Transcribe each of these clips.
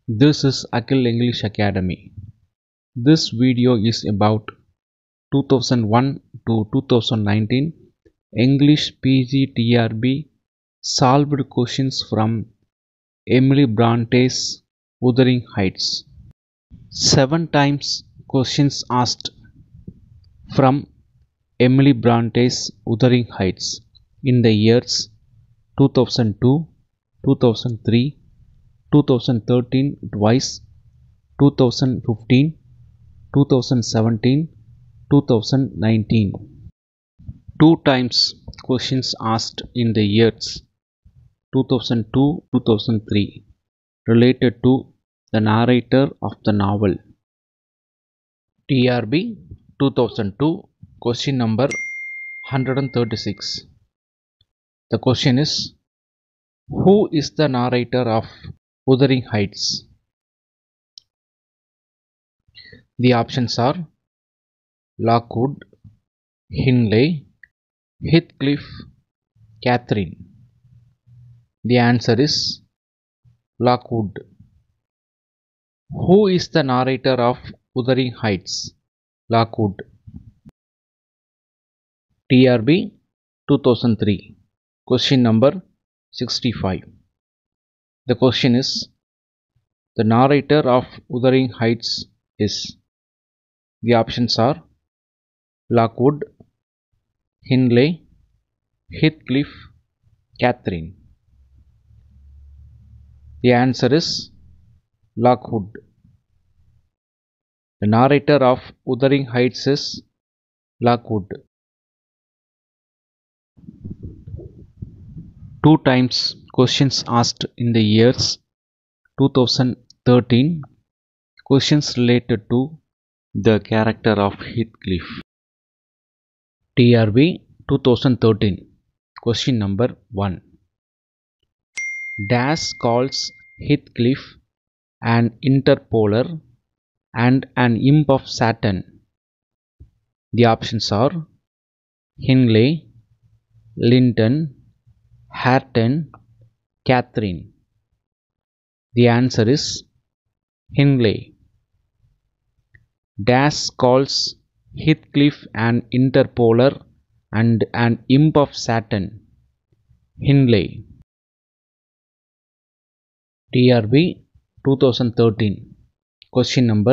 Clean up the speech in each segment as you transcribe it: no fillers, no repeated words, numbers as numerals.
This is Akhil English Academy. This video is about 2001 to 2019 English PGTRB solved questions from Emily Bronte's Wuthering Heights. 7 times questions asked from Emily Bronte's Wuthering Heights in the years 2002, 2003, 2013 twice, 2015, 2017, 2019. 2 times questions asked in the years 2002-2003 related to the narrator of the novel. TRB 2002 question number 136. The question is, who is the narrator of Wuthering Heights? The options are Lockwood, Hindley, Heathcliff, Catherine. The answer is Lockwood. Who is the narrator of Wuthering Heights? Lockwood. TRB 2003 question number 65. The question is, the narrator of Wuthering Heights is. The options are Lockwood, Hindley, Heathcliff, Catherine. The answer is Lockwood. The narrator of Wuthering Heights is Lockwood. 2 times questions asked in the years 2013 questions related to the character of Heathcliff. TRB 2013 question number 1. Dash calls Heathcliff an interpolar and an imp of Satan. The options are Hindley, Linton, Hareton, Catherine. The answer is Hindley. Dash calls Heathcliff an interpolar and an imp of Satan. Hindley. TRB 2013 question number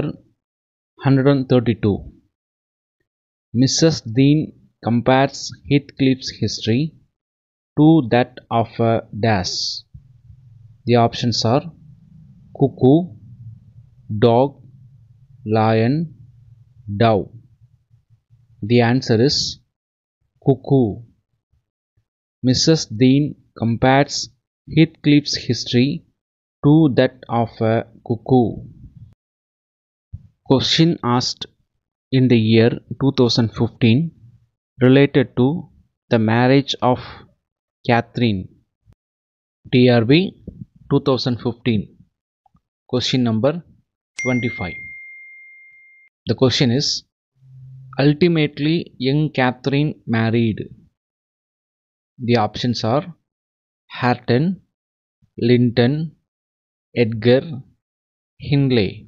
132. Mrs. Dean compares Heathcliff's history to that of a dash. The options are cuckoo, dog, lion, dove. The answer is cuckoo. Mrs. Dean compares Heathcliff's history to that of a cuckoo. Question asked in the year 2015 related to the marriage of Catherine. TRB 2015 question number 25. The question is, ultimately young Catherine married. The options are Hareton, Linton, Edgar, Hindley.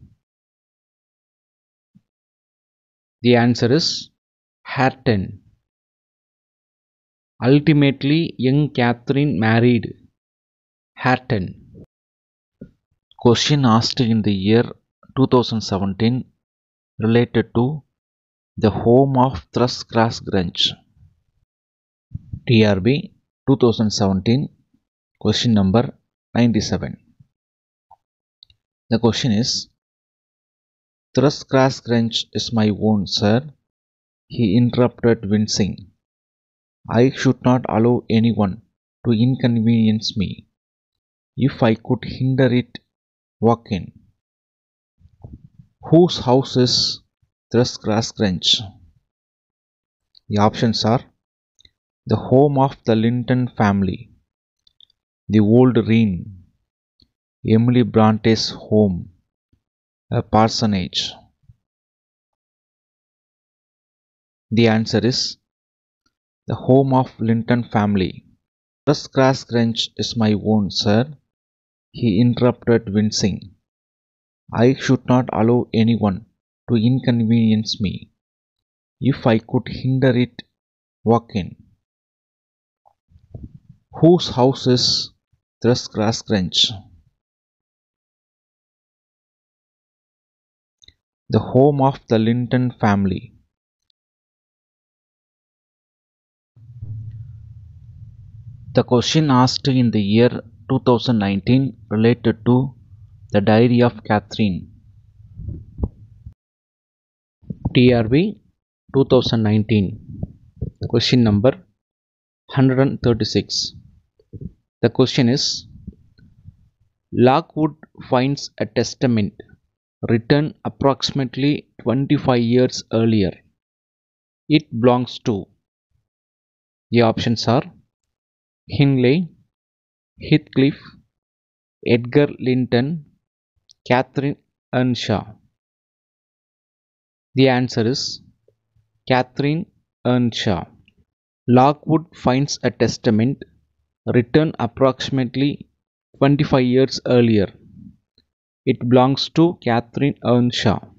The answer is Hareton. Ultimately young Catherine married Hareton. Question asked in the year 2017 related to the home of Thrushcross Grange. TRB 2017 question number 97. The question is, Thrushcross Grange is my own, sir, he interrupted, wincing. I should not allow anyone to inconvenience me. If I could hinder it, walk in. Whose house is Thrushcross Grange? The options are the home of the Linton family, the old Reen, Emily Bronte's home, a parsonage. The answer is the home of Linton family. Thrushcross Grange is my own, sir, he interrupted, wincing. I should not allow anyone to inconvenience me. If I could hinder it, walk in. Whose house is Thrushcrunch? The home of the Linton family. The question asked in the year 2019 related to the Diary of Catherine. TRB 2019. Question number 136. The question is: Lockwood finds a testament written approximately 25 years earlier. It belongs to. The options are Hindley, Heathcliff, Edgar Linton, Catherine Earnshaw. The answer is Catherine Earnshaw. Lockwood finds a testament written approximately 25 years earlier. It belongs to Catherine Earnshaw.